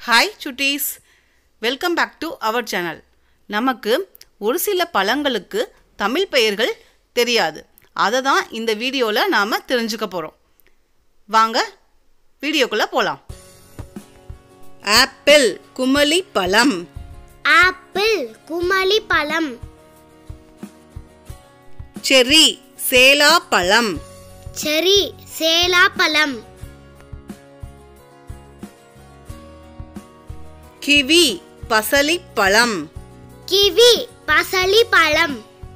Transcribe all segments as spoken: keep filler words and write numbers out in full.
Hi சுட்டீஸ், welcome back to our channel. நமக்கு ஒரு சில பழங்களுக்கு தமிழ் பெயர்கள் தெரியாது. அதை தான் இந்த வீடியோவில் நாம் தெரிஞ்சுக்க போகிறோம். வாங்க வீடியோக்குள்ளே போகலாம். ஆப்பிள் குமளி பழம். ஆப்பிள் குமளி பழம். செர்ரி சேலா பழம். செர்ரி சேலா பழம். கிவி பசலி பழம். கிவி பசலி பழம்.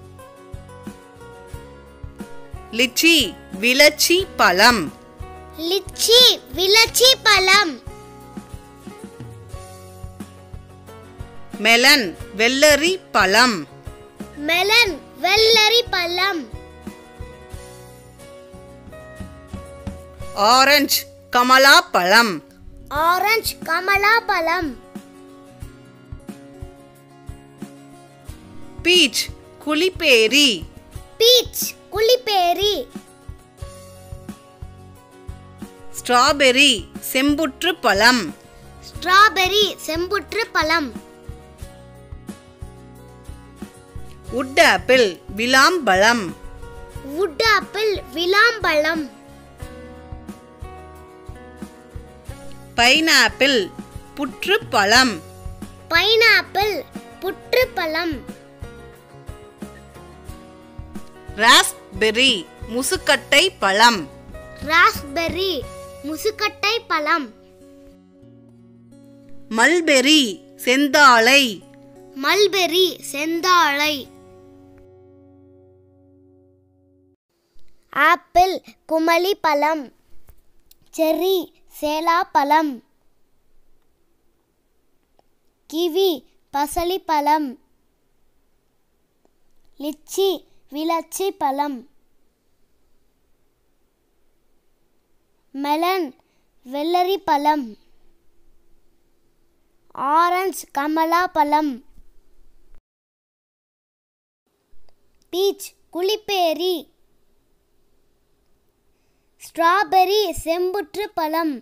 லிச்சி விளச்சி பழம். லிச்சி விளச்சி பழம். மெலன் வெள்ளரி பழம். மெலன் வெள்ளரி பழம். ஆரஞ்சு கமலா பழம். ஆரஞ்சு கமலா பழம். பீச் குளிப்பேரி. பீச் குளிப்பேரி. ஸ்ட்ராபெரி செம்புற்று பழம். ஸ்ட்ராபெரி செம்புற்று பழம். உட் ஆப்பிள் விளாம்பழம். உட் ஆப்பிள் விளாம்பழம். பைனாப்பிள் புற்று பழம். பைனாப்பிள் புற்று பழம். ராஸ்பெர்ரி முசுக்கட்டை பழம். ராஸ்பெர்ரி முசுக்கட்டை பழம். மல்பெரி செந்தாழை. மல்பெரி செந்தாழை. ஆப்பிள் குமளி பழம். செர்ரி சேலா பழம். கிவி பசலி பழம். லிச்சி விளச்சி பழம். மெலன் வெள்ளரி பழம். ஆரஞ்சு கமலா பழம். பீச் குளிப்பேரி. ஸ்ட்ராபெரி செம்புற்று பழம்.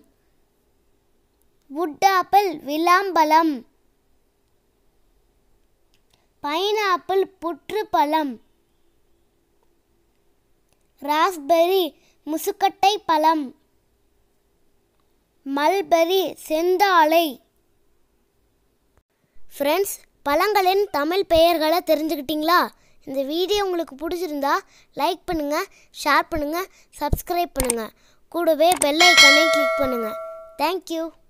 உட் ஆப்பிள் விளாம்பழம். பைனாப்பிள் புற்று பழம். ராஸ்பெர்ரி முசுக்கட்டை பழம். மல்பெரி செந்தாழை. ஃப்ரெண்ட்ஸ், பழங்களின் தமிழ் பெயர்களை தெரிஞ்சுக்கிட்டீங்களா? இந்த வீடியோ உங்களுக்கு பிடிச்சிருந்தா லைக் பண்ணுங்கள், ஷேர் பண்ணுங்கள், சப்ஸ்கிரைப் பண்ணுங்கள். கூடவே பெல் ஐக்கானை கிளிக் பண்ணுங்கள். தேங்க்யூ.